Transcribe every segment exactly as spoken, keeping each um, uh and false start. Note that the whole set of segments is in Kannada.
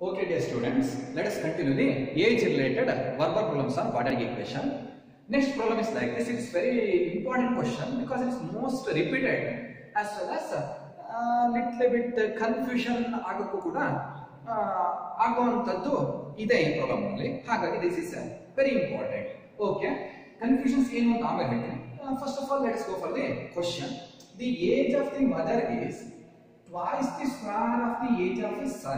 Okay, dear students, let us continue the age-related verbal problems on quadratic equation. Next problem is like this. It is very important question because it is most repeated as well as uh, little bit confusion ಆಗಕ್ಕೂ ಕೂಡ ಆಗುವಂತದ್ದು ಇದೆ ಈ ಪ್ರಾಬ್ಲಮ್ ಅಲ್ಲಿ. ಹಾಗಾಗಿ this is very important. Okay, confusions ಏನು ಅಂತ ಆಮೇಲೆ ಹೇಳ್ತೀನಿ. First of all, let us go for the question. The age of the mother is twice the square of the age of his son.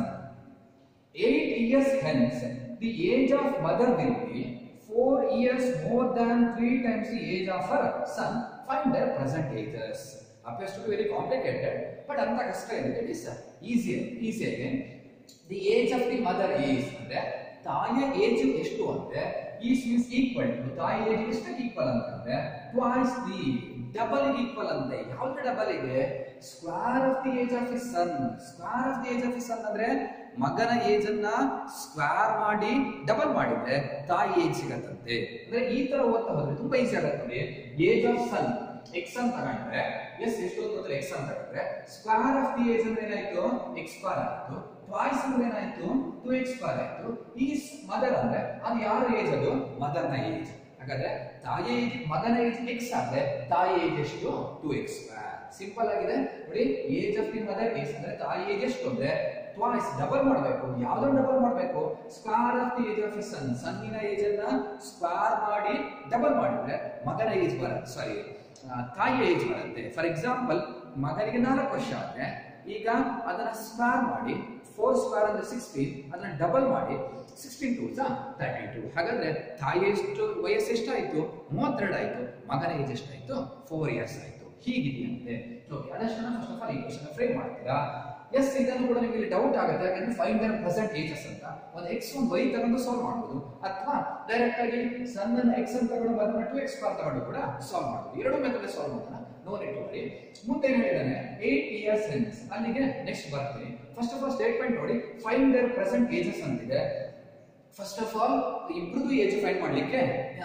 Eight years hence, the age of mother will be four years more than three times the age of her son. Find their present ages. Appears to be very complicated, but anta kashta idhe. It is easier. Easy again. The age of the mother is andre ತಾಯಿಯ ಏಜ್ ಎಷ್ಟು ಅಂದ್ರೆ is means equal to ತಾಯಿ ಏಜ್ ಎಷ್ಟು ಈಕ್ವಲ್ ಅಂತಂದ್ರೆ twice the double ಈಕ್ವಲ್ ಅಂತೆ. ಯಾವ್ದು ಡಬಲ್ ಇದೆ? Square of the age of his son. Square of the age of his son ಅಂದ್ರೆ ಮಗನ ಏಜ್ ಅನ್ನ ಸ್ಕ್ವೇರ್ ಮಾಡಿ ಡಬಲ್ ಮಾಡಿದ್ರೆ ತಾಯಿ ಏಜ್ ಸಿಗತ್ತಂತೆ. ಅಂದ್ರೆ ಈ ತರ ಓದ್ತಾ ಹೋದ್ರೆ ತುಂಬಾ ಈಸಿ ಆಗತ್ತೆ. ಏಜ್ ಆಫ್ ಸನ್ ಎಕ್ಸ್ ಅಂತ ತಗೊಂಡ್ರೆ ಎಸ್ ಎಷ್ಟು ಅಂತ ಎಕ್ಸ್ ಅಂತ ತಗೊಂಡ್ರೆ ಸ್ಕ್ವೇರ್ ಆಫ್ ದಿ ಏಜ್ ಅಂದ್ರೆ ಏನಾಯ್ತು? ಎಕ್ಸ್ ಸ್ಕ್ವೇರ್ ಆಯ್ತು. ಟ್ವೈಸ್ ಅಂದ್ರೆ ಏನಾಯ್ತು? ಟು ಎಕ್ಸ್ ಸ್ಕ್ವೇರ್ ಆಯ್ತು. ಈ ಮದರ್ ಅಂದ್ರೆ ಅದು ಯಾರ ಏಜ್? ಅದು ಮದರ್ ನ ಏಜ್. ಹಾಗಾದ್ರೆ ತಾಯಿ ಏಜ್ ಮಗನ ಏಜ್ ಎಕ್ಸ್ ಆದ್ರೆ ತಾಯಿ ಏಜ್ ಎಷ್ಟು? To X square. ಸಿಂಪಲ್ ಆಗಿದೆ ನೋಡಿ. Age of the mother age ಅಂದ್ರೆ ತಾಯಿ ಏಜ್ ಎಷ್ಟು ಅಂದ್ರೆ ಟ್ವೈಸ್ ಡಬಲ್ ಮಾಡಬೇಕು. ಯಾವ್ದನ್ನ ಡಬಲ್ ಮಾಡಬೇಕು? Square of the age of his son. ಸನ್ನಿನ ಏಜ್ ಅನ್ನ ಸ್ಕ್ವೇರ್ ಮಾಡಿ ಡಬಲ್ ಮಾಡಿದ್ರೆ ಮಗನ ಏಜ್ ಬರುತ್ತೆ. ಸಾರಿ, ತಾಯಿಯ ಏಜ್ ಬರುತ್ತೆ. ಫಾರ್ ಎಕ್ಸಾಂಪಲ್, ಮಗನಿಗೆ ನಾಲ್ಕು ವರ್ಷ ಆದ್ರೆ ಈಗ ಅದನ್ನ ಸ್ಕ್ವೇರ್ ಮಾಡಿ ಫೋರ್ ಸ್ಕ್ವೇರ್ ಅಂದ್ರೆ ಸಿಕ್ಸ್ಟೀನ್, ಅದನ್ನ ಡಬಲ್ ಮಾಡಿ ಸಿಕ್ಸ್ಟೀನ್ ಟೂ ತರ್ಟಿ ಟೂ. ಹಾಗಾದ್ರೆ ತಾಯಿ ಎಷ್ಟು ವಯಸ್ಸು ಎಷ್ಟಾಯ್ತು? ಮೂವತ್ತೆರಡು ಆಯ್ತು. ಮಗನ ಏಜ್ ಎಷ್ಟಾಯ್ತು? ಫೋರ್ ಇಯರ್ಸ್ ಆಯ್ತು. ಹೀಗಿದೆಯಂತೆ. ಓಕೆ, ಅದಷ್ಟನ್ನ ಫಸ್ಟ್ ಆಫ್ ಆಲ್ ಈ ಕ್ವೆಶ್ಚನ್ ಫ್ರೇಮ್ ಮಾಡ್ತೀರಾ? ಎಸ್, ಇದನ್ನು ಕೂಡ ನಿಮಗೆ ಡೌಟ್ ಆಗುತ್ತೆ. ಯಾಕಂದ್ರೆ ಫೈಂಡ್ ದೇರ್ ಪ್ರೆಸೆಂಟ್ ಏಜಸ್ ಅಂತ ಒಂದು ಎಕ್ಸ್ ಒಂದು ವೈ ತಗೊಂಡು ಸಾಲ್ವ್ ಮಾಡಬಹುದು, ಅಥವಾ ಡೈರೆಕ್ಟ್ ಆಗಿ ಸಣ್ಣ ಎಕ್ಸ್ ಅಂತ ತಗೊಂಡು ಅದನ್ನ ಟು ಎಕ್ಸ್ ಪಾರ್ ತಗೊಂಡು ಕೂಡ ಸಾಲ್ವ್ ಮಾಡಬಹುದು. ಎರಡು ಮೆಥಡ್ ಸಾಲ್ವ್ ಮಾಡೋಣ. ನೋ ನೆಟ್ ಮಾಡಿ. ಮುಂದೆ ಏನು ಹೇಳಿದಾನೆ? Eight years hence. ಅಲ್ಲಿಗೆ ನೆಕ್ಸ್ಟ್ ಬರ್ತೀನಿ. ಫಸ್ಟ್ ಆಫ್ ಆಲ್ ಸ್ಟೇಟ್ಮೆಂಟ್ ನೋಡಿ. ಫೈಂಡ್ ದೇರ್ ಪ್ರೆಸೆಂಟ್ ಏಜಸ್ ಅಂತಿದೆ. ಫಸ್ಟ್ ಆಫ್ ಆಲ್ ಇಬ್ರದ್ದು ಏಜ್ ಫೈಂಡ್ ಮಾಡ್ಲಿಕ್ಕೆ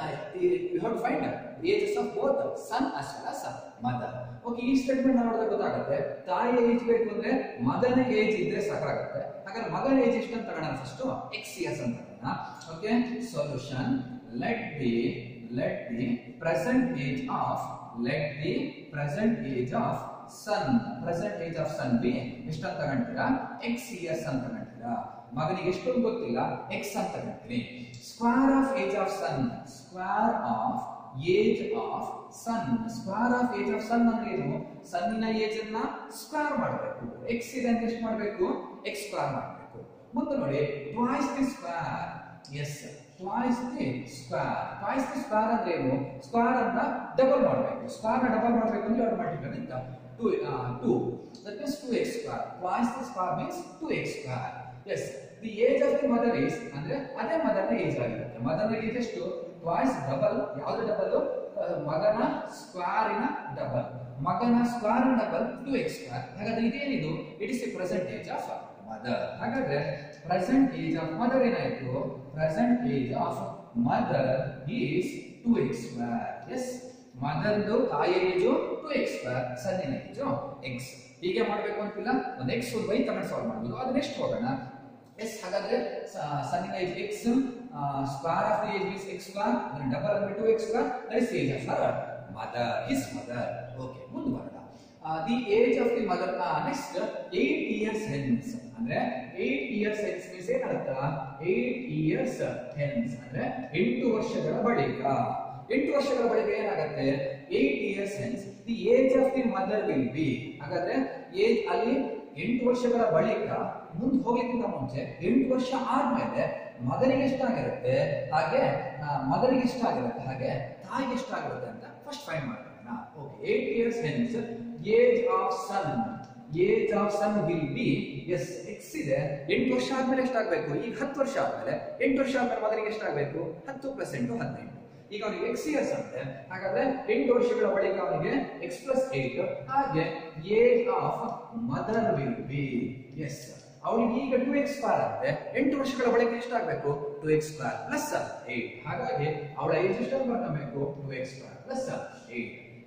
you have to find ages of both son as well as mother. Okay, ಈ ಸ್ಟೇಟ್ಮೆಂಟ್ ನೋಡಿದ್ರೆ ಗೊತ್ತಾಗುತ್ತೆ. ತಾಯಿ ಏಜ್ ಬೇಕು ಅಂದ್ರೆ ಮಗನ ಏಜ್ ಇದ್ರೆ ಸಾಕಾಗುತ್ತೆ. ಹಾಗಾದ್ರೆ ಮಗನ ಏಜ್ ಎಷ್ಟು ಅಂತ ತಗೋಣ? ಫಸ್ಟ್ ಎಕ್ಸ್ ಇಯರ್ಸ್ ಅಂತ ತಗೋಣ. Okay, solution let the let the present age of let the present age of son. Present age of son be ಎಷ್ಟು ಅಂತ ತಗೊಂತೀರಾ? ಎಕ್ಸ್ ಇಯರ್ಸ್ ಅಂತ ತಗೊಂತೀರಾ. ಮಗನಿಗೆ ಎಷ್ಟು ಗೊತ್ತಿಲ್ಲ, ಎಕ್ಸ್ ಅಂತ ತಗೊಂತೀನಿ. Square of age of son. Square of age of son. Square of age of son ಅಂದ್ರೆ ಏನು? ಸನ್ನಿನ ಏಜ್ ಅನ್ನ ಸ್ಕ್ವೇರ್ ಮಾಡಬೇಕು. ಎಕ್ಸ್ ಇದೆ ಅಂದ್ರೆ ಎಷ್ಟು ಮಾಡಬೇಕು? ಎಕ್ಸ್ ಸ್ಕ್ವೇರ್ ಮಾಡಬೇಕು. ಮುಂದೆ ನೋಡಿ, twice the square. Yes, twice the square. Twice the square ಅಂದ್ರೆ ಏನು? ಸ್ಕ್ವೇರ್ ಅನ್ನ ಡಬಲ್ ಮಾಡಬೇಕು. ಸ್ಕ್ವೇರ್ ನ ಡಬಲ್ ಮಾಡಬೇಕು ಅಂದ್ರೆ ಎರಡು ಮಲ್ಟಿಪಲ್ ಇಂದ two two. That means two X square. Twice the square means two X square. Yes, the age of the mother is ಅಂದ್ರೆ ಅದೇ ಮದರ್ ನ ಏಜ್ ಆಗಿರುತ್ತೆ. ಮದರ್ ನ ಏಜ್ ಎಷ್ಟು? Twice double. ಯಾವ್ದು ಡಬಲ್? ಮಗನ ಸ್ಕ್ವೇರಿನ ಡಬಲ್. ಮಗನ square double two X square. ಹಾಗಾದ್ರೆ ಇದೇನಿದು? It is the present age of mother. ಹಾಗಾದ್ರೆ ಪ್ರೆಸೆಂಟ್ ಏಜ್ ಆಫ್ ಮದರ್ ಏನಾಯ್ತು? Present age of mother is two X square. Yes, ಮದರ್ದು ತಾಯಿಯ ಏಜು ಟು ಎಕ್ಸ್ ಸ್ಕ್ವೇರ್, ಸನ್ನಿನ ಏಜು ಎಕ್ಸ್. ಹೀಗೆ ಮಾಡಬೇಕು ಅಂತಿಲ್ಲ. ಒಂದು ಎಕ್ಸ್ ಒಂದು ವೈ ತಗೊಂಡು ಸಾಲ್ವ್ ಮಾಡಬಹುದು. ಅದು ನೆಕ್ಸ್ಟ್ ಹೋಗೋಣ. ಎಸ್, ಹಾಗಾದ್ರೆ ಸನ್ನಿನ age X, square of the age is X square, ಅದನ್ನ ಡಬಲ್ ಅಂದ್ರೆ two X square. That is age of her mother, his mother. Okay, ಮುಂದೆ ಬರೋಣ. The age of the mother. Next eight years hence ಅಂದ್ರೆ ಏಟ್ ಇಯರ್ಸ್ ಹೆನ್ಸ್ ಮೀನ್ಸ್ ಏನಾಗುತ್ತಾ? ಏಟ್ ಇಯರ್ಸ್ ಹೆನ್ಸ್ ಅಂದ್ರೆ ಎಂಟು ವರ್ಷಗಳ ಬಳಿಕ. ಎಂಟು ವರ್ಷಗಳ ಬಳಿಕ ಏನಾಗುತ್ತೆ? Eight years hence the age of the mother will be. ಹಾಗಾದ್ರೆ ಏಜ್ ಅಲ್ಲಿ ಎಂಟು ವರ್ಷಗಳ ಬಳಿಕ ಮುಂದೆ ಹೋಗ್ಲಿಕ್ಕಿಂತ ಮುಂಚೆ ಎಂಟು ವರ್ಷ ಆದ್ಮೇಲೆ ಮಗನಿಗೆ ಎಷ್ಟಾಗಿರುತ್ತೆ, ಹಾಗೆ ಮಗನಿಗೆ ಎಷ್ಟಾಗಿರುತ್ತೆ, ಹಾಗೆ ತಾಯಿಗೆ ಎಷ್ಟಾಗಿರುತ್ತೆ ಅಂತ ಫಸ್ಟ್ ಫೈಂಡ್ ಮಾಡೋಣ. Okay, eight years hence age of son. Age of son will be. Yes, X ಇದೆ. ಎಂಟು ವರ್ಷ ಆದ್ಮೇಲೆ ಎಷ್ಟಾಗಬೇಕು? ಈಗ ಹತ್ತು ವರ್ಷ ಆದ್ಮೇಲೆ ಎಂಟು ವರ್ಷ ಆದ್ಮೇಲೆ ಮಗನಿಗೆ ಎಷ್ಟಾಗಬೇಕು? ಹತ್ತು ಪ್ಲಸ್ ಎಂಟು ಹದಿನೆಂಟು. ಈಗ ಅವನಿಗೆ ಎಕ್ಸ್ ಇಯರ್ಸ್ ಅಂತೆ. ಹಾಗಾದ್ರೆ ಎಂಟು ವರ್ಷಗಳ ಬಳಿಕ ಅವನಿಗೆ ಎಕ್ಸ್ ಪ್ಲಸ್ ಏಟ್, ಹಾಗೆ age of mother will be. Yes, ಅವನಿಗೆ ಈಗ ಟು ಎಕ್ಸ್ ಸ್ಕ್ವೇರ್ ಅಂತೆ. ಎಂಟು ವರ್ಷಗಳ ಬಳಿಕ ಎಷ್ಟಾಗಬೇಕು? Two X square plus eight. ಹಾಗಾಗಿ ಅವಳ ಏಜ್ ಎಷ್ಟು ಬರ್ಕೋಬೇಕು? Two X square plus eight.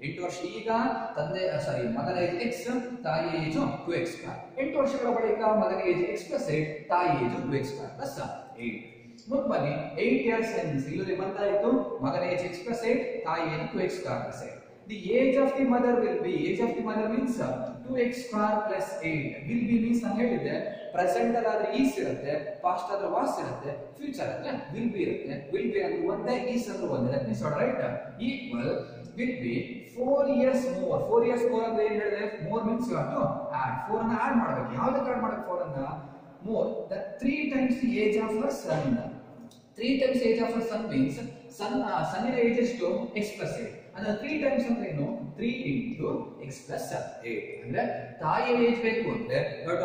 ಎಂಟು ವರ್ಷ ಈಗ ತಂದೆ ಸಾರಿ ಮಗನ ಏಜ್ ಎಕ್ಸ್ ತಾಯಿ ಏಜು ಟು ಎಕ್ಸ್ ಸ್ಕ್ವೇರ್. ಎಂಟು ವರ್ಷಗಳ ಬಳಿಕ ಮಗನ ಏಜ್ ಎಕ್ಸ್ ಪ್ಲಸ್ ಏಟ್ ತಾಯಿ age two X square plus eight. ಮುಂದೆ ಬನ್ನಿ ಏಟ್ ಇಯರ್ಸ್ ಸೈನ್ಸ್ ಇಲ್ಲಿ ಬಂದಾಯಿತು ಮಗನ ಏಜ್ ಎಕ್ಸ್ ಪ್ಲಸ್ ಏಟ್ ತಾಯಿ age two X square plus eight. The age of the mother will be age of the mother means two x square plus eight. Will be means ನಾನು ಹೇಳಿದ್ದೆ ಪ್ರೆಸೆಂಟ್ ಅಲ್ಲಾದ್ರೆ ಈಸ್ ಇರುತ್ತೆ, ಪಾಸ್ಟ್ ಆದ್ರೆ ವಾಸ್ ಇರುತ್ತೆ, ಫ್ಯೂಚರ್ ಆದ್ರೆ ವಿಲ್ ಬಿ ಇರುತ್ತೆ. ವಿಲ್ ಬಿ ಅಂದ್ರೆ ಒಂದೇ, ಈಸ್ ಅಂದ್ರೆ ಒಂದೇ. That means right equal will be four years more. Four years more ಅಂದ್ರೆ ಏನ್ ಹೇಳಿದೆ? More means you have to add. Four ಅನ್ನ ಆಡ್ ಮಾಡಬೇಕು. ಯಾವ್ದಕ್ಕೆ ಆಡ್ ಮಾಡಬೇಕು? ಫೋರ್ ಅನ್ನ more the three times the age of her son. Three times age of her son means ಸನ್ ಸನ್ನಿನ ಏಜ್ ಎಷ್ಟು? X plus eight. ಅಂದ್ರೆ ತ್ರೀ ಟೈಮ್ಸ್ ಅಂದ್ರೆ ಏನು? Three into X plus eight. ಅಂದ್ರೆ ತಾಯಿಯ ಏಜ್ ಬೇಕು ಅಂದ್ರೆ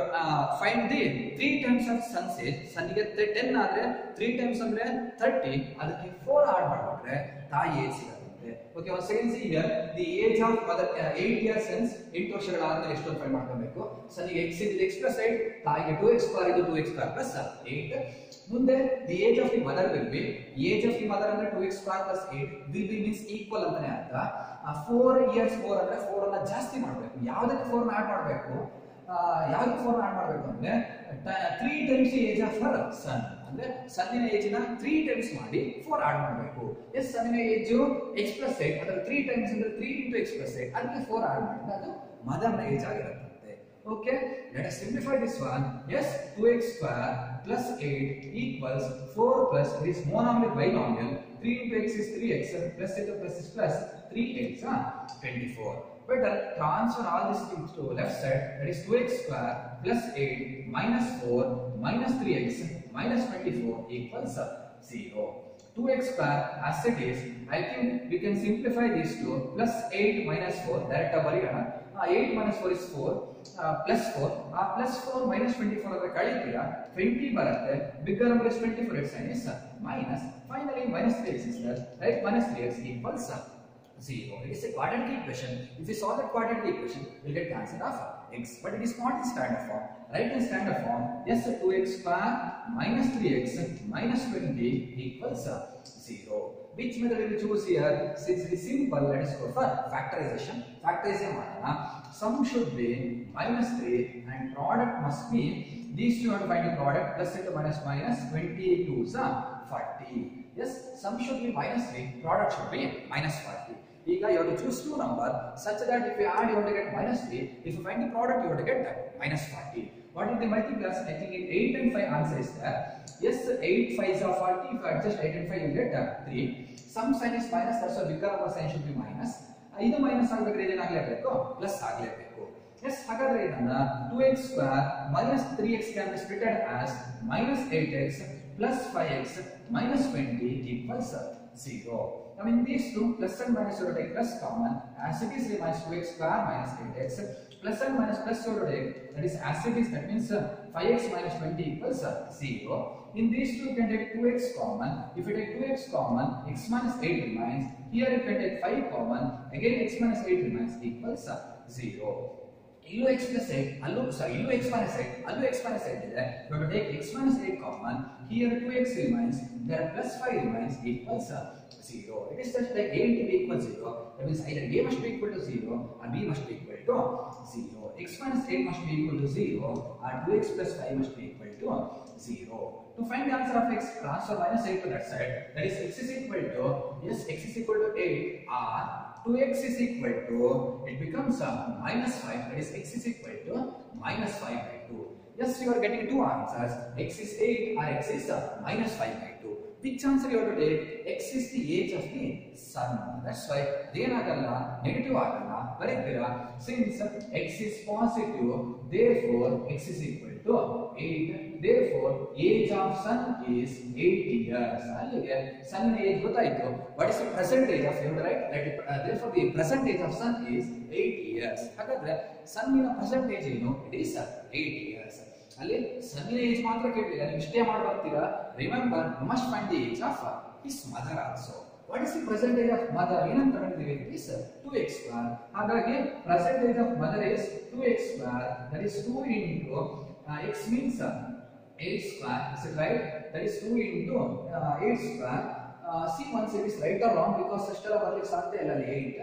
find the three times of son's age. ಸನ್ನಿಗೆ ಟೆನ್ ಆದ್ರೆ ತ್ರೀ ಟೈಮ್ಸ್ ಅಂದ್ರೆ ಥರ್ಟಿ, ಅದಕ್ಕೆ ಫೋರ್ ಆಡ್ ಮಾಡ್ಬಿಟ್ರೆ ತಾಯಿ ಏಜ್ ಸಿಗುತ್ತೆ. ಓಕೆ, ಒಂದು second see here the age of mother eight years hence ಎಂಟು ವರ್ಷಗಳಾದ್ಮೇಲೆ ಎಷ್ಟು ಅಂತ ಫೈಂಡ್ ಮಾಡ್ಕೊಬೇಕು. ಸನ್ನಿಗೆ ಎಕ್ಸ್ ಇದ್ರೆ ಎಕ್ಸ್ ಪ್ಲಸ್ ಏಟ್, ತಾಯಿಗೆ ಟು ಎಕ್ಸ್ ಸ್ಕ್ವೇರ್ ಇದು two X square plus eight. ಮುಂದೆ the age of the mother will be age of the mother ಅಂದ್ರೆ two X square plus eight. Will be means equal ಅಂತಾನೆ ಅರ್ಥ. ಫೋರ್ ಇಯರ್ಸ್ ಫೋರ್ ಅಂದ್ರೆ ಫೋರ್ ಅನ್ನ ಜಾಸ್ತಿ ಮಾಡಬೇಕು. ಯಾವ್ದಕ್ಕೆ ಫೋರ್ ನ ಆಡ್ ಮಾಡಬೇಕು? ಯಾವ್ದಕ್ಕೆ ಫೋರ್ ನ ಆಡ್ ಮಾಡಬೇಕು ಅಂದ್ರೆ three times age of her son. ಅಂದ್ರೆ ಸನ್ನಿನ ಏಜ್ ನ ತ್ರೀ ಟೈಮ್ಸ್ ಮಾಡಿ ಫೋರ್ ಆಡ್ ಮಾಡಬೇಕು. ಎಸ್ ಸನ್ನಿನ ಏಜ್ ಎಕ್ಸ್ ಪ್ಲಸ್ ಏಟ್, ಅದರ ತ್ರೀ ಟೈಮ್ಸ್ ಅಂದ್ರೆ three into X plus eight, ಅದಕ್ಕೆ ಫೋರ್ ಆಡ್ ಮಾಡಿದ್ರೆ ಅದು ಮದರ್ನ ಏಜ್ ಆಗಿರುತ್ತೆ. Okay, let us simplify this one. Yes, two x square plus eight equals four plus this monomial binomial. three into x is three x plus into plus is plus three x, huh? twenty-four. Better transfer all these things to left side. That is two x square plus eight minus four minus three x minus twenty-four equals zero. two x square as it is. I think we can simplify these two. Plus eight minus four. Direct bariyana. Uh, eight minus four is four. Uh, plus four. Uh, plus four minus twenty-four ಅಂದ್ರೆ ಕಳಿತೀರಾ twenty ಬರುತ್ತೆ. Bigger number is twenty-four. Its sign is minus. Finally minus three x is there. Right? Minus three x equals zero. It is a quadratic equation. If you solve that quadratic equation, you will get the answer of x. But it is not in standard form. Right in standard form, yes, two x square minus three x minus twenty equals zero. Which method will you choose here? Since it is simple, let us go for factorization. Factorization ಮಾಡೋಣ. Sum should be minus three and product must be, these two have to find the product, plus into minus minus twenty-two is forty. Yes, sum should be minus three, product should be minus forty. ಈಗ you have to choose two number such that if you add you have to get minus three, if you find the product you have to get minus forty. What is the multipliers? I think in eight and five answer is there. Yes, eight fives are forty. If you adjust eight and five you get three. Some sign is minus, that's why bigger number sign should be minus. ಇದು ಮೈನಸ್ ಆಗಬೇಕಾದ್ರೆ ಏನಾಗಲೇಬೇಕು? ಪ್ಲಸ್ ಆಗಲೇಬೇಕು. ಎಸ್, ಹಾಗಾದ್ರೆ ಏನಂದ two x square minus three x can be splitted as minus eight x plus five x minus twenty equals zero. Now in these two plus and minus you will take plus common, as it is remains two x square minus eight x plus and minus plus you will take, that is as it is, that means five x minus twenty equals zero. In these two you can take two x common. If you take two x common, x minus eight remains. Here you can take five common. Again x minus eight remains equals zero. Illu x plus eight, allu sorry, illu x minus eight, allu x minus eight ಇದೆ. We will take x minus eight common. Here two x remains. There plus five remains equals zero. It is just like a into b equals zero. That means either a must be equal to zero or b must be equal to zero. X minus eight must be equal to zero or two x plus five must be equal to zero. To find the answer of x, transfer minus eight to that side. That is x is equal to, yes, x is equal to eight or two x is equal to, it becomes uh, minus five. That is x is equal to minus five by two. Yes, you are getting two answers. X is eight or x is uh, minus five by two. Which answer you have to take? X is the age of the sun. That's why ಏನಆಗಲ್ಲ, negative ಆಗಲ್ಲ, ಬರೀತೀರಾ. Since x is positive, therefore x is equal to eight. Therefore age of sun is eight years. ಅಲ್ಲಿಗೆ sun age ಗೊತ್ತಾಯ್ತು. What is the present age of him, right? Let it, uh, therefore the present age of sun is eight years. ಹಾಗಾದ್ರೆ sun ನ present age ಏನು? It is eight years. ಅಲ್ಲಿ ಸನ್ನಿನ ಏಜ್ ಮಾತ್ರ ಕೇಳಿಲ್ಲ, ನೀವು ಇಷ್ಟೇ ಮಾಡಿ ಬರ್ತೀರಾ. Remember, you must find the age of his mother also. What is the present age of mother? ಏನಂತ ತಗೊಂಡಿದ್ದೀವಿ? It is two x square. ಹಾಗಾಗಿ present age of mother is two x square. That is two into uh, x means uh, eight square. Is it right? That is two into uh, eight square. Uh, see once it is right or wrong, because ಅಷ್ಟೆಲ್ಲ ಬರ್ಲಿಕ್ಕೆ ಸಾಧ್ಯ ಇಲ್ಲ ಅಲ್ಲಿ eight.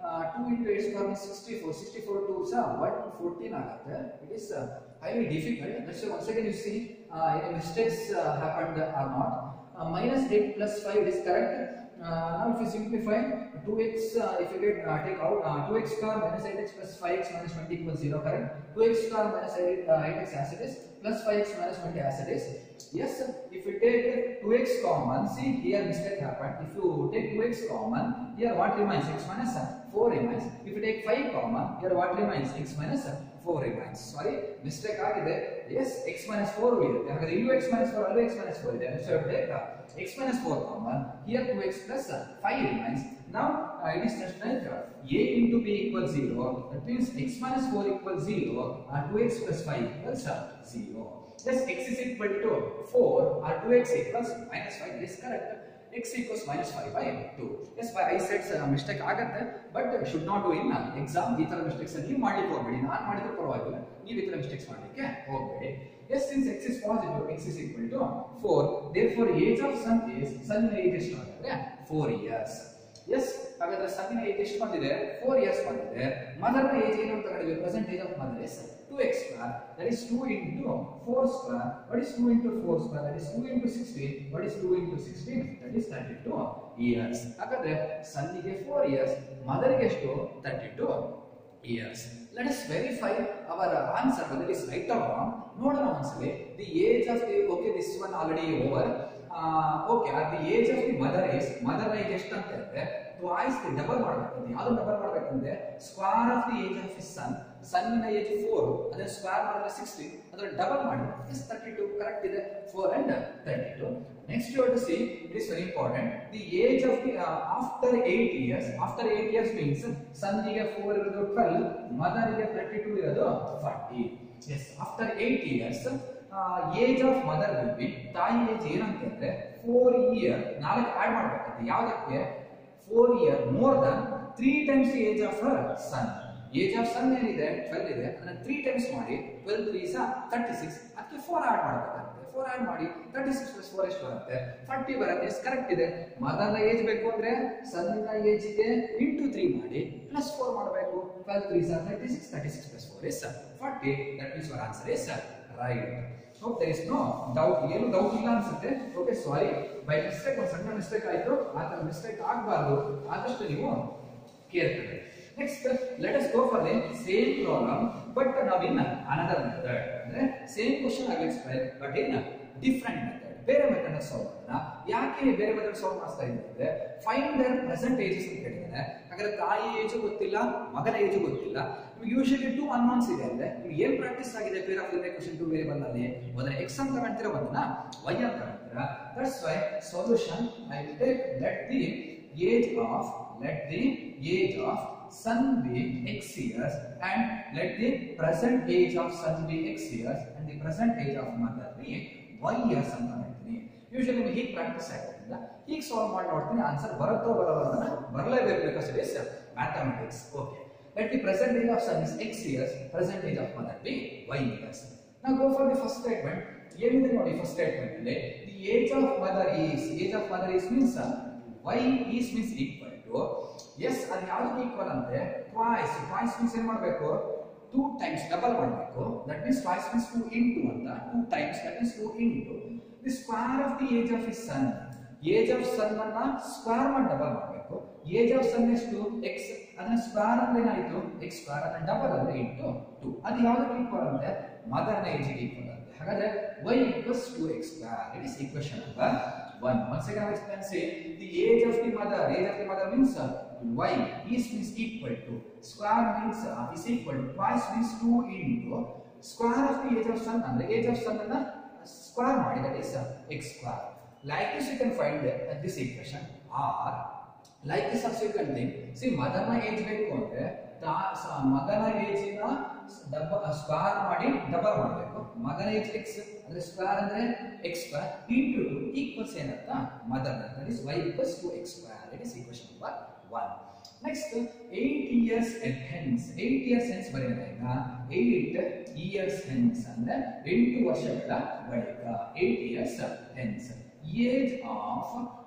two into eight square means sixty-four. sixty-four to one fourteen ಆಗುತ್ತೆ. It is uh, highly difficult. Let's say once again you see uh, any mistakes uh, happened or not. Uh, minus eight plus five is correct. Uh, now if you simplify two x, uh, if you get uh, take out uh, two x square minus eight x plus five x minus twenty equals zero, correct? two x square minus eight, uh, eight x as it is plus five x minus twenty as it is. Yes, if you take two x common, see here mistake happened. If you take two x common, here what remains? X minus four remains. If you take five common, here what remains? X minus four remains. Sorry, mistake agide. Yes, x minus four ulidutte. Hagare illu x minus four allu x minus four ide. So take x minus four common. Here two x plus five remains. Now uh, it is just like uh, a into b equals zero. That means x minus four equals zero. And two x plus five equals uh, zero. Yes, x is equal to four or two x equals minus five. This is correct. X equals minus five by two. Yes, by I said uh, mistake ಆಗುತ್ತೆ, but should not do in uh, exam. ಈ ತರ ಮಿಸ್ಟೇಕ್ಸ್ ನೀವು ಮಾಡಲಿಕ್ಕೆ ಹೋಗಬೇಡಿ. ನಾನು ಮಾಡಿದ್ರೆ ಪರವಾಗಿಲ್ಲ, ನೀವು ಈ ತರ ಮಿಸ್ಟೇಕ್ಸ್ ಮಾಡಲಿಕ್ಕೆ ಹೋಗಬೇಡಿ. Yes, since x is positive, x is equal to four. Therefore, age of sun is sun age ಎಷ್ಟು ಅಂದ್ರೆ four years. Yes, ಹಾಗಾದ್ರೆ sun age ಎಷ್ಟು ಬಂದಿದೆ? four years ಬಂದಿದೆ. ಮದರ್ ಏಜ್ ಏನು ಅಂತ ಹೇಳಿದ್ರೆ present age of mother is two x square, that is two into four square. What is two into four square? That is two into sixteen. What is two into sixteen? That is thirty-two years. ಹಾಗಾದ್ರೆ ಸನ್ನಿಗೆ four years, ಮದರ್ಗೆ ಎಷ್ಟು? thirty-two years. Let us verify our answer whether it is right or wrong. ನೋಡೋಣ ಒಂದ್ಸಲಿ. The age of the, okay, this one already over. Uh, okay, at the age of the mother is, mother age ಎಷ್ಟು ಅಂತ ಹೇಳಿದ್ರೆ twice the double ಮಾಡಬೇಕಂತೆ. ಯಾವುದು ಡಬಲ್ ಮಾಡಬೇಕಂದ್ರೆ square of the age of his son. ಸನ್ನಿನ ಏಜ್ four, ಅದನ್ನ ಸ್ಕ್ವೇರ್ ಮಾಡಿದ್ರೆ sixteen, ಅದನ್ನ ಡಬಲ್ ಮಾಡಿ is thirty-two. ಕರೆಕ್ಟ್ ಇದೆ, four and thirty-two. Next you have to see, it is very important, the age of the uh, after eight years. After eight years means ಸನ್ನಿಗೆ four ಇರೋದು twelve, ಮದರ್ಗೆ thirty-two ಇರೋದು forty. Yes, after eight years age of mother will be, ತಾಯಿ ಏಜ್ ಏನಂತಂದ್ರೆ four ಇಯರ್, ನಾಲ್ಕು ಆಡ್ ಮಾಡಬೇಕಂತೆ. ಯಾವುದಕ್ಕೆ? four year more than three times the age of her son. Age of son ಏನಿದೆ twelve ಇದೆ, ಅದನ್ನ three ಟೈಮ್ಸ್ ಮಾಡಿ twelve threes thirty-six, ಅದಕ್ಕೆ four ಆಡ್ ಮಾಡಬೇಕಂತೆ. four ಆಡ್ ಮಾಡಿ thirty-six plus four ಎಷ್ಟು ಬರುತ್ತೆ? forty ಬರುತ್ತೆ. ಎಸ್ ಕರೆಕ್ಟ್ ಇದೆ. ಮದರ್ನ ಏಜ್ ಬೇಕು ಅಂದ್ರೆ ಸನ್ನಿನ ಏಜ್ ಗೆ ಇಂಟು three ಮಾಡಿ ಪ್ಲಸ್ four ಮಾಡಬೇಕು. twelve threes thirty-six, thirty-six plus four is forty. That means your answer is right. Hope there is no doubt. ಏನು ಡೌಟ್ ಇಲ್ಲ ಅನ್ಸುತ್ತೆ. ಓಕೆ, ಸಾರಿ, ಬೈ ಮಿಸ್ಟೇಕ್ ಒಂದು ಸಣ್ಣ ಮಿಸ್ಟೇಕ್ ಆಯ್ತು. ಆ ತರ ಮಿಸ್ಟೇಕ್ ಆಗಬಾರ್ದು, ಆದಷ್ಟು ನೀವು ಕೇರ್ ತಗೊಳ್ಳಿ. Next let us go for the same problem but ನಾವ್ ಇನ್ ಅನದರ್ ಮೆಥಡ್. ಅಂದ್ರೆ same question I will explain but in different method, ಬೇರೆ ಮೆಥಡ್ ಸಾಲ್ವ್ ಮಾಡೋಣ. ಯಾಕೆ ಬೇರೆ ಮೆಥಡ್ ಸಾಲ್ವ್ ಮಾಡ್ತಾ ಇದ್ದೀನಿ ಅಂದ್ರೆ ಫೈಂಡ್ ದರ್ ಪ್ರೆಸೆಂಟ್ ಏಜಸ್ ಅಂತ ಹೇಳಿದ್ದಾರೆ. ಹಾಗಾದ್ರೆ ತಾಯಿ ಏಜು ಗೊತ್ತಿಲ್ಲ, ಮಗನ ಏಜು ಗೊತ್ತಿಲ್ಲ. ನಿಮಗೆ ಯೂಶಲಿ ಟೂ ಅನ್ನೌನ್ಸ್ ಇದೆ ಅಂದ್ರೆ ನಿಮ್ಗೆ ಏನ್ ಪ್ರಾಕ್ಟೀಸ್ ಆಗಿದೆ pair of question two variable ಅಲ್ಲಿ ಒಂದನ್ನ ಎಕ್ಸ್ ಅಂತ ತಗೊಂತೀರಾ, ಒಂದನ್ನ ವೈ ಅಂತ ತಗೊಂತೀರಾ. That's why solution I will take let the age of let the age of son be x years and let the present age of son be x years and the present age of mother be y years ಅಂತ ಹೇಳ್ತೀನಿ. ಯೂಶಲಿ ನಿಮಗೆ ಹೀಗೆ ಪ್ರಾಕ್ಟೀಸ್ ಆಗೋದ್ರಿಂದ ಹೀಗೆ ಸಾಲ್ವ್ ಮಾಡಿ ನೋಡ್ತೀನಿ. ಆನ್ಸರ್ ಬರುತ್ತೋ ಬರೋದನ್ನ ಬರಲೇಬೇಕು, because it is mathematics. Okay, let the present age of son is x years, present age of mother be y years. Now go for the first statement. ಏನಿದೆ ನೋಡಿ ಫಸ್ಟ್ ಸ್ಟೇಟ್ಮೆಂಟ್ ಅಲ್ಲಿ, the age of mother is, age of mother is means y is means equal to, yes, ಅದು ಯಾವ್ದಕ್ಕೆ ಈಕ್ವಲ್ ಅಂದ್ರೆ twice. twice means ಏನ್ ಮಾಡಬೇಕು? two times, ಡಬಲ್ ಮಾಡಬೇಕು. that means twice means two into ಅಂತ, two times, that means two into the square of the age of his son. age of son ಅನ್ನ ಸ್ಕ್ವೇರ್ ಮಾಡಿ ಡಬಲ್ ಮಾಡಬೇಕು. age of son ಎಷ್ಟು? x, ಅದನ್ನ ಸ್ಕ್ವೇರ್ ಅಂದ್ರೆ ಏನಾಯ್ತು? x ಸ್ಕ್ವೇರ್, ಅದನ್ನ ಡಬಲ್ ಅಂದ್ರೆ into two. ಅದು ಯಾವ್ದಕ್ಕೆ ಈಕ್ವಲ್ ಅಂದ್ರೆ ಮದರ್ ನ ಏಜ್ ಗೆ ಈಕ್ವಲ್ ಅಂತ. ಹಾಗಾದ್ರೆ y equals two x square. It is equation number one. Once again I will explain. Say the age of the mother, age of the mother means uh, y is means equal to, square means uh, is equal to, twice means two into square of the age of son, and the age of son and the square ಮಾಡಿ, that is uh, x square. Like this you can find the, uh, this equation. Or like this also you can think, see mother na age ಬೇಕು ಅಂದ್ರೆ ಮಗನ ಏಜ್ ನ ಸ್ಕ್ವೇರ್ ಮಾಡಿ ಡಬಲ್ ಮಾಡಬೇಕು. ಮಗನ ಏಜ್ x ಅಂದ್ರೆ ಸ್ಕ್ವೇರ್ ಅಂದ್ರೆ x square into two equals ಏನಂತ mother, that is y equals two x square. It is equation number one. Next eight years hence, eight years hence ಬರೆಯೋದಾಗ eight years hence ಅಂದ್ರೆ ಎಂಟು ವರ್ಷಗಳ ಬಳಿಕ, eight years hence age of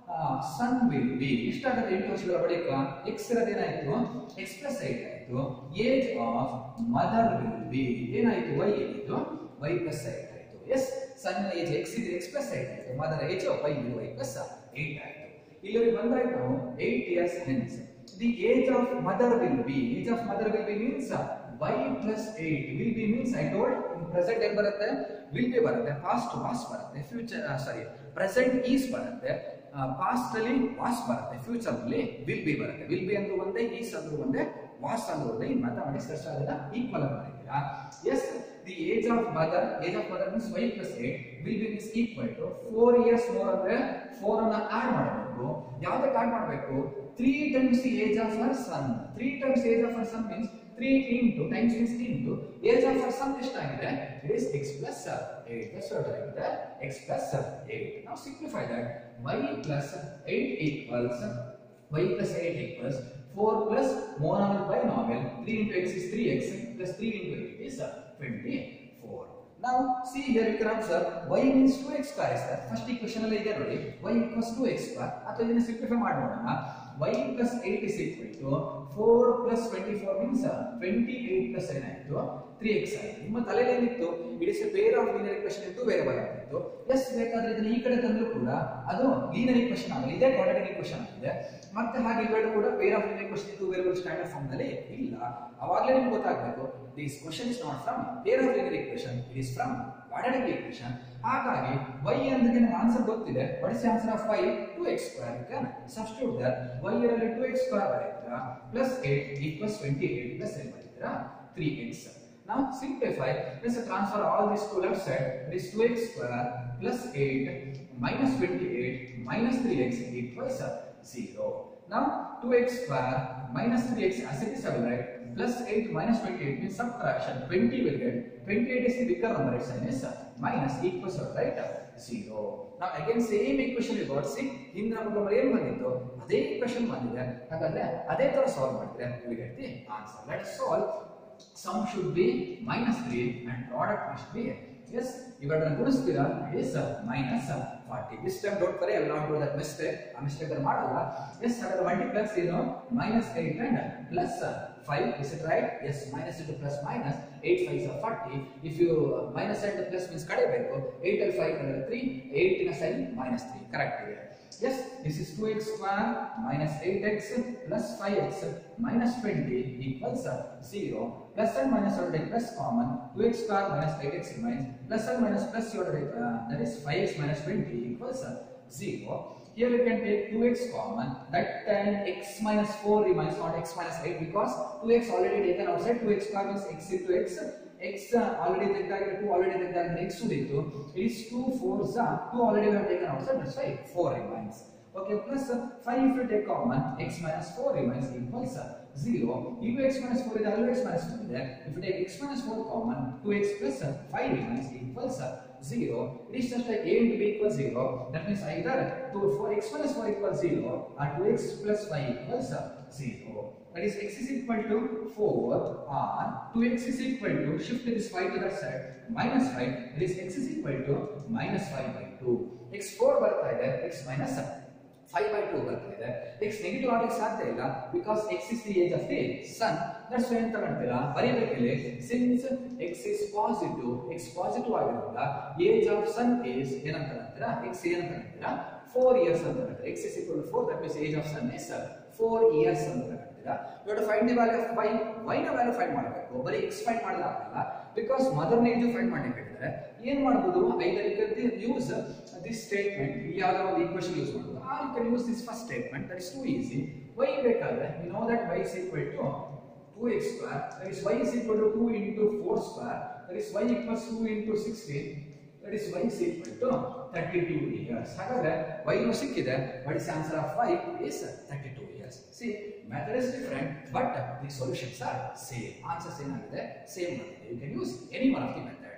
son will be ಇಷ್ಟಾಗುತ್ತೆ ಎಂಟು ವರ್ಷಗಳ ಬಳಿಕ ಎಕ್ಸ್ ಇರೋದೇನಾಯ್ತು ಎಕ್ಸ್ ಪ್ಲಸ್ ಏಟ್ ಆಯ್ತು age of mother will be ಏನಾಯ್ತು ವೈ ಏನಿತ್ತು ವೈ ಪ್ಲಸ್ ಏಟ್ ಆಯ್ತು ಎಸ್ ಸನ್ ಏಜ್ ಎಕ್ಸ್ ಇದ್ರೆ ಎಕ್ಸ್ ಪ್ಲಸ್ ಏಟ್ ಆಯ್ತು ಮದರ್ ಏಜ್ ವೈ ಇದ್ರೆ ವೈ ಪ್ಲಸ್ ಏಟ್ ಆಯ್ತು ಇಲ್ಲಿ ಬಂದಾಯ್ತು ನಾವು eight years hence the age of mother will be age of mother will be means y plus eight will be means I told in present ಏನು ಬರುತ್ತೆ will be ಬರುತ್ತೆ past was ಬರುತ್ತೆ future ಸಾರಿ present is ಬರುತ್ತೆ past ಅಲ್ಲಿ was ಬರುತ್ತೆ future ಅಲ್ಲಿ will be ಬರುತ್ತೆ will be ಅಂದ್ರೂ ಒಂದೇ is ಅಂದ್ರೂ ಒಂದೇ was ಅಂದ್ರೂ ಒಂದೇ ಈ ಮ್ಯಾಥಮೆಟಿಕ್ಸ್ ಅಷ್ಟ ಅದನ್ನ ಈಕ್ವಲ್ ಆಗಿ ಮಾಡಿದ್ದೀರಾ yes the age of mother age of mother means y plus eight will be means equal to four years more ಅಂದ್ರೆ four ಅನ್ನ ಆಡ್ ಮಾಡಬೇಕು ಯಾವ್ದಕ್ಕೆ ಆಡ್ ಮಾಡಬೇಕು three times the age of her son three times age of her son means three into times means into age of her son ಎಷ್ಟಾಗಿದೆ it is x plus eight that's what I write x plus eight now simplify that y plus eight equals y plus eight equals four plus monomial binomial three into x is three x plus three into eight is twenty-four now see here you can observe y means two x square is there first equation ಅಲ್ಲಿ ಇದೆ ನೋಡಿ y equals two x square ಅಥವಾ ಇದನ್ನ ಸಿಂಪ್ಲಿಫೈ ಮಾಡೋಣ y plus eight is equal to four plus twenty-four means twenty-eight plus ಏನಾಯ್ತು three x ಆಯ್ತು ನಿಮ್ಮ ತಲೆಯಲ್ಲಿ ಏನಿತ್ತು it is a pair of linear equation ಇತ್ತು ವೇರಿಯಬಲ್ ಆಗಿತ್ತು ಎಸ್ ಬೇಕಾದ್ರೆ ಇದನ್ನ ಈ ಕಡೆ ತಂದ್ರು ಕೂಡ ಅದು ಲೀನಿಯರ್ ಈಕ್ವೇಷನ್ ಆಗಲಿ ಇದೆ ಕ್ವಾಡ್ರಾಟಿಕ್ ಈಕ್ವೇಷನ್ ಆಗಿದೆ ಮತ್ತೆ ಹಾಗೆ ಇವೆರಡು ಕೂಡ ಪೇರ್ ಆಫ್ ಲೀನಿಯರ್ ಈಕ್ವೇಷನ್ ಇತ್ತು ವೇರಿಯಬಲ್ ಸ್ಟ್ಯಾಂಡರ್ಡ್ ಫಾರ್ಮ್ ನಲ್ಲಿ ಇಲ್ಲ ಅವಾಗಲೇ ನಿಮಗೆ ಗೊತ್ತಾಗಬೇಕು this question is not from pair of linear equation it is from quadratic equation ಹಾಗಾಗಿ y ಅಂದ್ರೆ ನಿಮಗೆ ಆನ್ಸರ್ ಗೊತ್ತಿದೆ what is answer of y two x square you can substitute that y ಇರಲ್ಲಿ two x square ಬರೀತೀರಾ plus eight equals twenty-eight plus ಏನು ಬರೀತೀರಾ three x now simplify let's transfer all this to left side it is two x square plus eight minus twenty-eight minus three x equals zero now two x square minus three x as it is I will write plus eight minus twenty-eight means subtraction twenty will get twenty-eight is the bigger number its sign is minus equals right zero now again same equation we got see ಹಿಂದಿನ ಪ್ರಾಬ್ಲಮ್ ಏನು ಬಂದಿತ್ತು ಅದೇ ಈಕ್ವೇಷನ್ ಬಂದಿದೆ ಹಾಗಾದ್ರೆ ಅದೇ ತರ ಸಾಲ್ವ್ ಮಾಡಿದ್ರೆ we get the answer let's solve sum should be minus three and product must be yes ಇವೆರಡನ್ನ ಗುಣಿಸ್ತೀರಾ it is minus forty this time don't worry I will not do that mistake ಆ ಮಿಸ್ಟೇಕ್ ಅನ್ನು ಮಾಡಲ್ಲ yes ಹಾಗಾದ್ರೆ multiplex ಏನು minus eight and plus five is it right yes minus into plus minus eight fives are forty if you minus and plus means ಕಡಿಬೇಕು eight and five ಕಳೆದ್ರೆ three eight ನ sign minus three correct ಇದೆ yes this is two x square minus eight x plus five x minus twenty equals zero plus and minus are take plus common two x square minus eight x remains plus and minus plus you are uh, that is five x minus twenty equals zero here you can take two x common that time x minus four remains not x minus eight because two x already taken outside two x square means x into x x already ತೆಗೆದಾಗಿದೆ two already ತೆಗೆದಾಗಿದೆ x ಉಳಿತು it is two fours two already we have taken outside that's why four remains okay plus five if you take common x minus four remains equals zero into x minus four is always x minus four there if you take x minus four common two x plus five remains equals zero it is just like a into b equals zero that means either two four x minus four equals zero or two x plus five equals zero that is x is equal to four or two x is equal to shift this five to that side minus five that is x is equal to minus five by two x four ಬರ್ತಾ ಇದೆ x minus five by two ಬರ್ತಾ ಇದೆ x ನೆಗೆಟಿವ್ ಆಗಲಿಕ್ಕೆ ಸಾಧ್ಯ ಇಲ್ಲ because x is the age of the son that's why ಅಂತ ಹೇಳ್ತೀರಾ ಬರೀಬೇಕಿಲ್ಲಿ since x is positive x positive ಆಗಿರೋದ್ರಿಂದ age of son is ಏನಂತ ಹೇಳ್ತೀರಾ x ಏನಂತ ಹೇಳ್ತೀರಾ four years ಅಂತ ಹೇಳ್ತೀರಾ x is equal to four that means age of son is four years ಅಂತ ಹೇಳ್ತೀರಾ you have to find the value of y y ನ ವ್ಯಾಲ್ಯೂ ಫೈಂಡ್ ಮಾಡಬೇಕು ಬರೀ x ಫೈಂಡ್ ಮಾಡಲ್ಲ ಆಗಲ್ಲ because mother ನ ಏಜ್ ಫೈಂಡ್ ಮಾಡಲಿಕ್ಕೆ ಹೇಳಿದ್ರೆ ಏನು ಮಾಡಬಹುದು either you can use this statement ಇಲ್ಲಿ ಯಾವ್ದೋ ಒಂದು ಈಕ್ವೇಷನ್ ಯೂಸ್ ಮಾಡಬಹುದು or you can use this first statement that is too easy y ಬೇಕಾದ್ರೆ you know that y is equal to two x square that is y is equal to two into four square that is y equals two into sixteen that is y is equal to thirty-two years ಹಾಗಾದ್ರೆ y ನು ಸಿಕ್ಕಿದೆ what is answer of y is thirty-two years see method is different but the solutions are same answers ಏನಾಗಿದೆ same ಆಗಿದೆ you can use any one of the method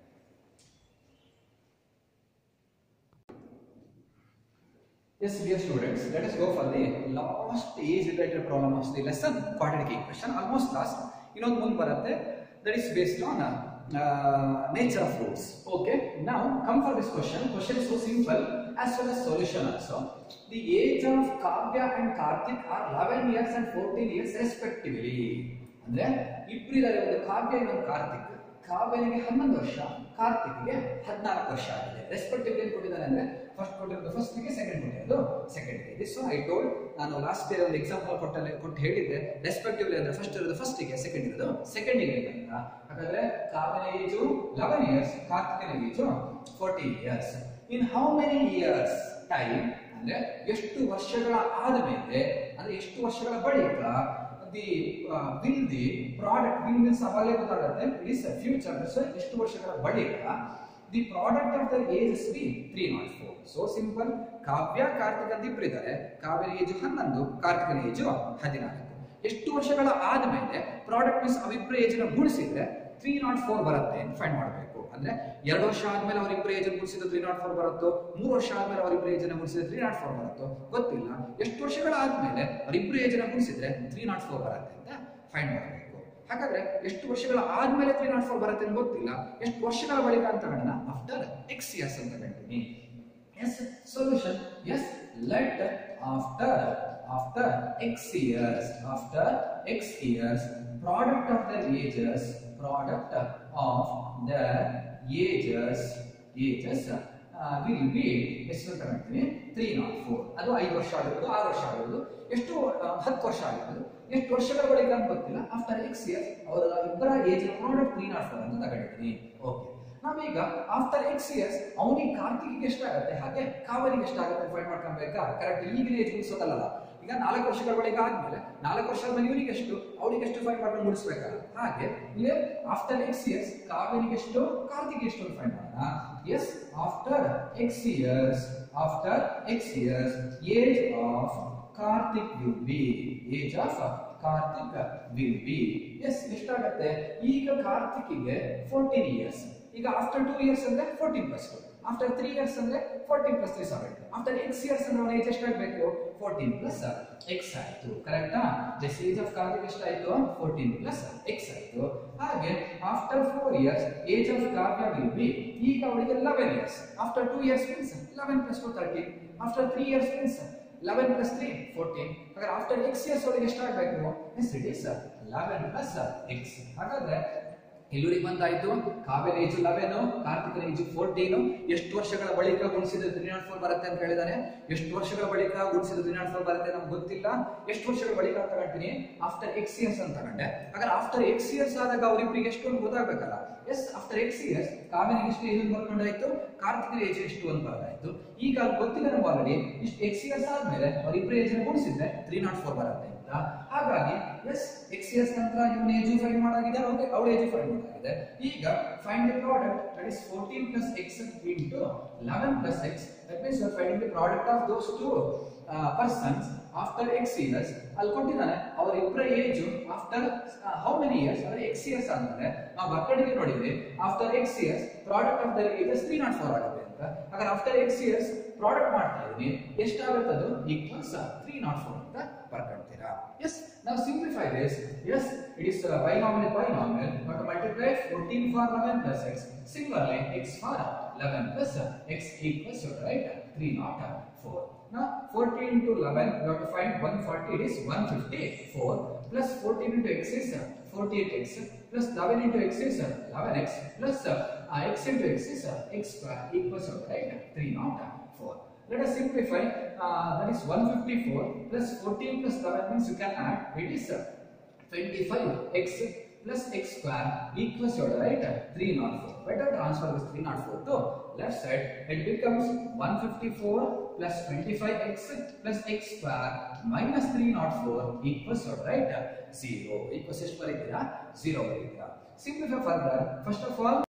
yes dear students let us go for the last age related problem of the lesson quadratic equation almost last ಇನ್ನೊಂದು ಮುಂದೆ ಬರುತ್ತೆ that is based on uh, nature of roots. Okay, now come for this question. Question is so simple as well as solution also. The age of Kavya and Karthik are eleven years and fourteen years respectively. ಅಂದ್ರೆ ಇಬ್ರು ಇದ್ದಾರೆ, ಒಂದು ಕಾವ್ಯ ಇನ್ನೊಂದು ಕಾರ್ತಿಕ್. ಕಾವ್ಯನಿಗೆ ಹನ್ನೊಂದು ವರ್ಷ, ಕಾರ್ತಿಕ್ಗೆ ಹದಿನಾಲ್ಕು ವರ್ಷ ಆಗಿದೆ. ರೆಸ್ಪೆಕ್ಟಿವ್ಲಿ ಏನು ಕೊಟ್ಟಿದ್ದಾರೆ ಅಂದ್ರೆ ಫಸ್ಟ್ ಕೊಟ್ಟಿರೋದು ಫಸ್ಟ್ ಗೆ, ಸೆಕೆಂಡ್ ಕೊಟ್ಟಿರೋದು ಸೆಕೆಂಡ್ ಗೆ. ದಿಸ್ ಐ ಟೋಲ್ಡ್, ನಾನು ಲಾಸ್ಟ್ ಡೇ ಒಂದು ಎಕ್ಸಾಂಪಲ್ ಕೊಟ್ಟಲ್ಲಿ ಕೊಟ್ಟು ಹೇಳಿದ್ದೆ. ರೆಸ್ಪೆಕ್ಟಿವ್ಲಿ ಅಂದ್ರೆ ಫಸ್ಟ್ ಇರೋದು ಫಸ್ಟ್ ಗೆ, ಸೆಕೆಂಡ್ ಇರೋದು ಸೆಕೆಂಡ್ ಗೆ ಅಂತ. ಹಾಗಾದ್ರೆ ಕಾವ್ಯನ ಏಜು ಲೆವೆನ್ ಇಯರ್ಸ್, ಕಾರ್ತಿಕನ age fourteen years. In how many years time ಅಂದ್ರೆ ಎಷ್ಟು ವರ್ಷಗಳ ಆದಮೇಲೆ, ಅಂದ್ರೆ ಎಷ್ಟು ವರ್ಷಗಳ ಬಳಿಕ the will the product, will means ಅವಾಗಲೇ ಗೊತ್ತಾಗುತ್ತೆ, ಇಟ್ ಇಸ್ ಫ್ಯೂಚರ್. ಸೊ ಎಷ್ಟು ವರ್ಷಗಳ ಬಳಿಕ the product of the ages be three naught four. So simple. Kavya Karthika ಅಂತ ಇಬ್ರು ಇದ್ದಾರೆ. ಕಾವ್ಯನ ಏಜು ಹನ್ನೊಂದು, ಕಾರ್ತಿಕನ ಏಜು ಹದಿನಾಲ್ಕು. ಎಷ್ಟು ವರ್ಷಗಳ ಆದ್ಮೇಲೆ ಪ್ರಾಡಕ್ಟ್ ಮೀನ್ಸ್ ಅವಿಬ್ರು ಏಜ್ನ ಗುಣಿಸಿದ್ರೆ ತ್ರೀ ನಾಟ್ ಫೋರ್ ಬರುತ್ತೆ ಅಂತ ಫೈಂಡ್ ಮಾಡಬೇಕು. ಅಂದ್ರೆ ಎರಡು ವರ್ಷ ಆದ್ಮೇಲೆ ಅವರಿಬ್ಬರು ಏಜ್ ಗುಣಿಸಿದ್ರೆ ತ್ರೀ ನಾಟ್ ಫೋರ್ ಬರುತ್ತೋ, ಮೂರು ವರ್ಷ ಆದ್ಮೇಲೆ ಅವರಿಬ್ಬರು ಏಜ್ ಗುಣಿಸಿದ್ರೆ ತ್ರೀ ನಾಟ್ ಫೋರ್ ಬರುತ್ತೋ ಗೊತ್ತಿಲ್ಲ. ಎಷ್ಟು ವರ್ಷಗಳ ಆದ್ಮೇಲೆ ಅವರಿಬ್ಬರು ಏಜ್ ಗುಣಿಸಿದ್ರೆ ತ್ರೀ ನಾಟ್ ಫೋರ್ ಬರುತ್ತೆ ಅಂತ ಫೈಂಡ್ ಮಾಡಬೇಕು. ಹಾಗಾದ್ರೆ ಎಷ್ಟು ವರ್ಷಗಳ ಆದ್ಮೇಲೆ ತ್ರೀ ನಾಟ್ ಫೋರ್ ಬರುತ್ತೆ ಅಂತ ಗೊತ್ತಿಲ್ಲ, ಎಷ್ಟು ವರ್ಷಗಳ ಬಳಿಕ ಅಂತ ಹೇಳೋಣ. ಆಫ್ಟರ್ ಎಕ್ಸ್ ಇಯರ್ಸ್ ಅಂತ ಹೇಳ್ತೀನಿ. Yes solution. Yes let after after x years, after x years, product of the ages, product of the ages, ages uh, will be ಎಷ್ಟು ತಗೊಳ್ತೀನಿ ತ್ರೀ ನಾಟ್ ಫೋರ್. ಅದು ಐದು ವರ್ಷ ಆಗಿರೋದು, ಆರು ವರ್ಷ ಆಗಿರೋದು, ಎಷ್ಟು ಹತ್ತು ವರ್ಷ ಆಗಿರೋದು, ಎಷ್ಟು ವರ್ಷಗಳ ಬಳಿಕ ಅಂತ ಗೊತ್ತಿಲ್ಲ. ಆಫ್ಟರ್ ಎಕ್ಸ್ ಇಯರ್ಸ್ ಅವರ ಇಬ್ಬರ age product three naught four ಅಂತ ತಗೊಂಡಿದ್ದೀನಿ. ಓಕೆ, ನಾವೀಗ ಆಫ್ಟರ್ ಎಕ್ಸ್ ಇಯರ್ಸ್ ಅವನಿಗೆ ಕಾರ್ತಿಕ್ಗೆ ಎಷ್ಟಾಗುತ್ತೆ ಹಾಗೆ ಕಾವಲಿಗೆ ಎಷ್ಟಾಗುತ್ತೆ ಫೈಂಡ್ ಮಾಡ್ಕೊಬೇಕಾ? ಕರೆಕ್ಟ್ ಈಗಿನ ಏಜ್ ಮುಗಿಸೋದಲ್ಲ. ಈಗ ನಾಲ್ಕು ವರ್ಷಗಳ ಬಳಿಕ ಆದ್ಮೇಲೆ ನಾಲ್ಕು ವರ್ಷ ಆದ್ಮೇಲೆ ಇವನಿಗೆ ಎಷ್ಟು, ಅವಳಿಗೆ ಎಷ್ಟು ಫೈಂಡ್ ಮಾಡ್ಕೊಂಡು ಮುಗಿಸ್ಬೇಕಲ್ಲ. ಹಾಗೆ ಇಲ್ಲಿ ಆಫ್ಟರ್ ಎಕ್ಸ್ ಇಯರ್ಸ್ ಕಾವ್ಯನಿಗೆ ಎಷ್ಟು, ಕಾರ್ತಿಕ್ ಎಷ್ಟು ಫೈಂಡ್ ಮಾಡೋಣ. Yes after x years, after x years age of Karthik will be, age of Karthik will be. Yes ಎಷ್ಟಾಗತ್ತೆ ಈಗ ಕಾರ್ತಿಕ್ಗೆ ಫೋರ್ಟೀನ್ ಇಯರ್ಸ್. ಈಗ ಆಫ್ಟರ್ ಟೂ ಇಯರ್ಸ್ ಅಂದ್ರೆ fourteen plus two, after three years ಅಂದ್ರೆ fourteen plus three seven, after x years ಅಂದ್ರೆ ಅವನ ಏಜ್ ಎಷ್ಟಾಗಬೇಕು ಫೋರ್ಟೀನ್ ಪ್ಲಸ್ ಎಕ್ಸ್ ಆಯ್ತು. ಕರೆಕ್ಟಾ? ದಿಸ್ ಏಜ್ ಆಫ್ ಕಾರ್ತಿಕ್ ಎಷ್ಟಾಯ್ತು ಫೋರ್ಟೀನ್ ಪ್ಲಸ್ ಎಕ್ಸ್ ಆಯ್ತು. ಹಾಗೆ after four years age of Kavya will be, ಈಗ ಅವಳಿಗೆ eleven years. After two years means eleven plus two thirteen, after three years means eleven plus three fourteen. ಹಾಗಾದ್ರೆ ಆಫ್ಟರ್ ಎಕ್ಸ್ ಇಯರ್ಸ್ ಅವಳಿಗೆ ಎಷ್ಟಾಗಬೇಕು? Yes it is eleven plus x. ಹಾಗಾದ್ರೆ ಇಲ್ಲೂರಿಗೆ ಬಂದಾಯ್ತು. ಕಾವ್ಯನ ಏಜ್ ಲೆವೆನ್, ಕಾರ್ತಿಕನ ಏಜ್ ಫೋರ್ಟೀನ್. ಎಷ್ಟು ವರ್ಷಗಳ ಬಳಿಕ ಗುಣಿಸಿದ್ರೆ ತ್ರೀ ನಾಟ್ ಫೋರ್ ಬರುತ್ತೆ ಅಂತ ಹೇಳಿದಾನೆ. ಎಷ್ಟು ವರ್ಷಗಳ ಬಳಿಕ ಗುಣಿಸಿದ್ರೆ ತ್ರೀ ನಾಟ್ ಫೋರ್ ಬರುತ್ತೆ ನಮ್ಗೆ ಗೊತ್ತಿಲ್ಲ. ಎಷ್ಟು ವರ್ಷಗಳ ಬಳಿಕ ಅಂತ ತಗೊಂತೀನಿ ಆಫ್ಟರ್ ಎಕ್ಸ್ ಇಯರ್ಸ್ ಅಂತ ತಗೊಂಡೆ. ಹಾಗಾದ್ರೆ ಆಫ್ಟರ್ ಎಕ್ಸ್ ಇಯರ್ಸ್ ಆದಾಗ ಅವರಿಬ್ಬರಿಗೆ ಎಷ್ಟು ಅಂತ ಗೊತ್ತಾಗಬೇಕಲ್ಲ. ಎಸ್ ಆಫ್ಟರ್ ಎಕ್ಸ್ ಇಯರ್ಸ್ ಕಾವ್ಯನಿಗೆ ಎಷ್ಟು ಏಜ್ ಬರ್ಕೊಂಡಾಯ್ತು, ಕಾರ್ತಿಕನ ಏಜ್ ಎಷ್ಟು ಅಂತ ಬರೋದಾಯ್ತು. ಈಗ ಅಲ್ಲಿ ಗೊತ್ತಿಲ್ಲ ನಮ್ಗೆ ಆಲ್ರೆಡಿ. ಇಷ್ಟು ಎಕ್ಸ್ ಇಯರ್ಸ್ ಆದ್ಮೇಲೆ ಅವರಿಬ್ಬರು ಏಜ್ ಗುಣಿಸಿದ್ರೆ ತ್ರೀ ನಾಟ್ ಫೋರ್ ಬರುತ್ತೆ ಅಂತ. ಹಾಗಾಗಿ ಎಸ್ ಎಕ್ಸ್ ಇಯರ್ಸ್ ನಂತರ ಇವನ ಏಜ್ ಫೈಂಡ್ ಮಾಡಾಗಿದೆ, ಓಕೆ ಅವಳ ಏಜ್ ಫೈಂಡ್ ಮಾಡಾಗಿದೆ. ಈಗ find the product, that is fourteen plus x into eleven plus x. That means you are finding the product of those two persons after x years. ಅಲ್ಲಿ ಕೊಟ್ಟಿದ್ದಾನೆ ಅವರಿಬ್ಬರ age after how many years ಅಂದ್ರೆ ಎಕ್ಸ್ ಇಯರ್ಸ್ ಆದ್ಮೇಲೆ ನಾವು ಬಕ್ಕಡಿಗೆ ನೋಡಿದ್ವಿ after x years product of their ages three naught four ಆಗುತ್ತೆ ಅಂತ. ಹಾಗಾದ್ರೆ ಆಫ್ಟರ್ ಎಕ್ಸ್ ಇಯರ್ಸ್ ಪ್ರಾಡಕ್ಟ್ ಮಾಡ್ತಾ ಇದೀನಿ, ಎಷ್ಟಾಗುತ್ತೆ ಅದು ಈಕ್ವಲ್ಸ್ ತ್ರೀ ನಾಟ್ ಫೋರ್ ಅಂತ ಬರ್ಕೊಳ್ತೀರಾ. ಎಸ್ ನಾವು simplify this. Yes it is binomial binomial, but multiply fourteen for eleven plus x. Similarly x for eleven plus x equals to right three not four. Now fourteen into eleven we have to find one forty, it is one fifty-four, plus fourteen into x is forty-eight x, plus eleven into x is eleven x, plus uh, x into x is uh, x square equals to right three not four. Let us simplify. Uh, that is one fifty-four plus fourteen plus eleven means you can add, it is uh, twenty-five x plus x square equals to right three not four. Better transfer this three not four to left side. It becomes one fifty-four plus twenty-five x plus x square minus three not four equals to right zero. Equals ಎಷ್ಟು ಬರೀತೀರಾ? zero ಬರೀತೀರಾ. Simplify further. First of all